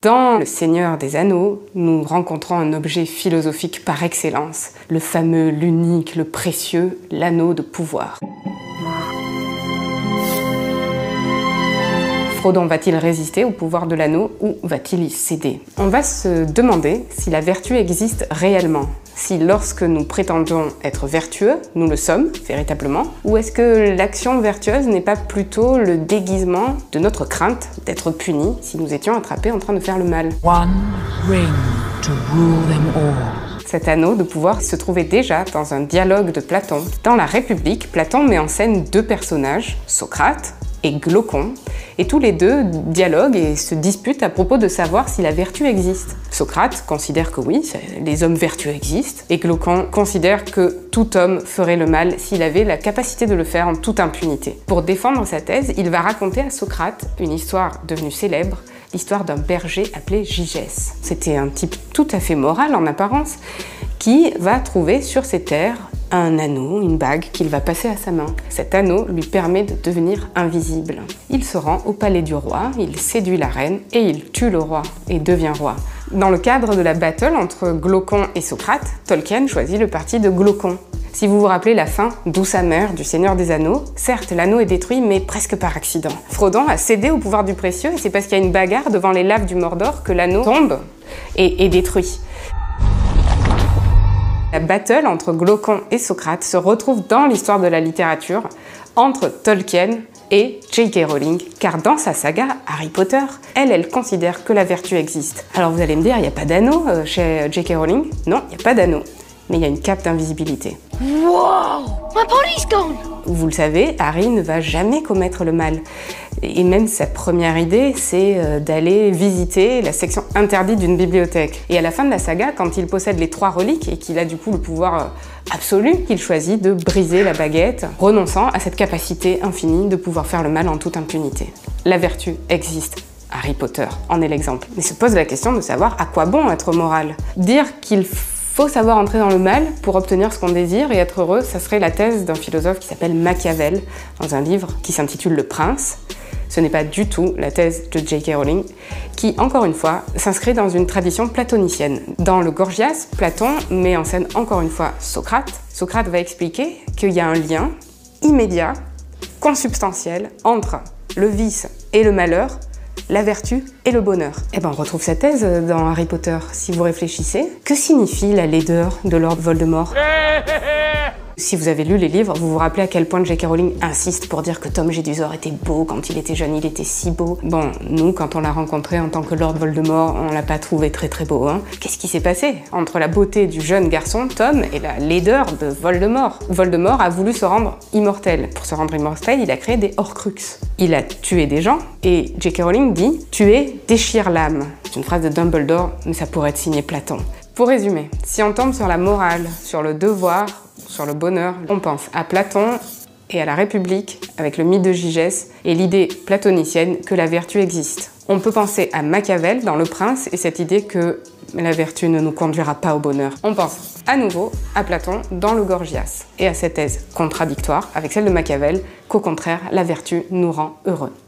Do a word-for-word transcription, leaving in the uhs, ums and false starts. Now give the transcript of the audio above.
Dans Le Seigneur des Anneaux, nous rencontrons un objet philosophique par excellence, le fameux, l'unique, le précieux, l'anneau de pouvoir. Frodon va-t-il résister au pouvoir de l'anneau ou va-t-il y céder? On va se demander si la vertu existe réellement. Si lorsque nous prétendons être vertueux, nous le sommes véritablement, ou est-ce que l'action vertueuse n'est pas plutôt le déguisement de notre crainte d'être punis si nous étions attrapés en train de faire le mal? One ring to rule them all. Cet anneau de pouvoir se trouvait déjà dans un dialogue de Platon. Dans la République, Platon met en scène deux personnages, Socrate et Glaucon, et tous les deux dialoguent et se disputent à propos de savoir si la vertu existe. Socrate considère que oui, les hommes vertueux existent, et Glaucon considère que tout homme ferait le mal s'il avait la capacité de le faire en toute impunité. Pour défendre sa thèse, il va raconter à Socrate une histoire devenue célèbre, l'histoire d'un berger appelé Gygès. C'était un type tout à fait moral en apparence, qui va trouver sur ses terres un anneau, une bague qu'il va passer à sa main. Cet anneau lui permet de devenir invisible. Il se rend au palais du roi, il séduit la reine et il tue le roi et devient roi. Dans le cadre de la battle entre Glaucon et Socrate, Tolkien choisit le parti de Glaucon. Si vous vous rappelez la fin douce amère du Seigneur des Anneaux, certes l'anneau est détruit mais presque par accident. Frodon a cédé au pouvoir du précieux et c'est parce qu'il y a une bagarre devant les laves du Mordor que l'anneau tombe et est détruit. La battle entre Glaucon et Socrate se retrouve dans l'histoire de la littérature entre Tolkien et J K Rowling, car dans sa saga Harry Potter, elle, elle considère que la vertu existe. Alors vous allez me dire, il n'y a pas d'anneau chez J K Rowling? Non, il n'y a pas d'anneau, mais il y a une cape d'invisibilité. Wow! My body's gone! Vous le savez, Harry ne va jamais commettre le mal. Et même sa première idée, c'est d'aller visiter la section interdite d'une bibliothèque. Et à la fin de la saga, quand il possède les trois reliques et qu'il a du coup le pouvoir absolu, il choisit de briser la baguette, renonçant à cette capacité infinie de pouvoir faire le mal en toute impunité. La vertu existe. Harry Potter en est l'exemple. Mais se pose la question de savoir à quoi bon être moral. Dire qu'il faut savoir entrer dans le mal pour obtenir ce qu'on désire et être heureux, ça serait la thèse d'un philosophe qui s'appelle Machiavel, dans un livre qui s'intitule Le Prince. Ce n'est pas du tout la thèse de J K Rowling, qui, encore une fois, s'inscrit dans une tradition platonicienne. Dans le Gorgias, Platon met en scène encore une fois Socrate. Socrate va expliquer qu'il y a un lien immédiat, consubstantiel, entre le vice et le malheur, la vertu et le bonheur. Et ben on retrouve cette thèse dans Harry Potter, si vous réfléchissez. Que signifie la laideur de Lord Voldemort? Si vous avez lu les livres, vous vous rappelez à quel point J K Rowling insiste pour dire que Tom Jedusor était beau quand il était jeune, il était si beau. Bon, nous, quand on l'a rencontré en tant que Lord Voldemort, on l'a pas trouvé très très beau, hein. Qu'est-ce qui s'est passé entre la beauté du jeune garçon, Tom, et la laideur de Voldemort? Voldemort a voulu se rendre immortel. Pour se rendre immortel, il a créé des Horcruxes. Il a tué des gens, et J K Rowling dit « tuer déchire l'âme ». C'est une phrase de Dumbledore, mais ça pourrait être signé Platon. Pour résumer, si on tombe sur la morale, sur le devoir, sur le bonheur, on pense à Platon et à la République avec le mythe de Gygès et l'idée platonicienne que la vertu existe. On peut penser à Machiavel dans Le Prince et cette idée que la vertu ne nous conduira pas au bonheur. On pense à nouveau à Platon dans le Gorgias et à cette thèse contradictoire avec celle de Machiavel qu'au contraire la vertu nous rend heureux.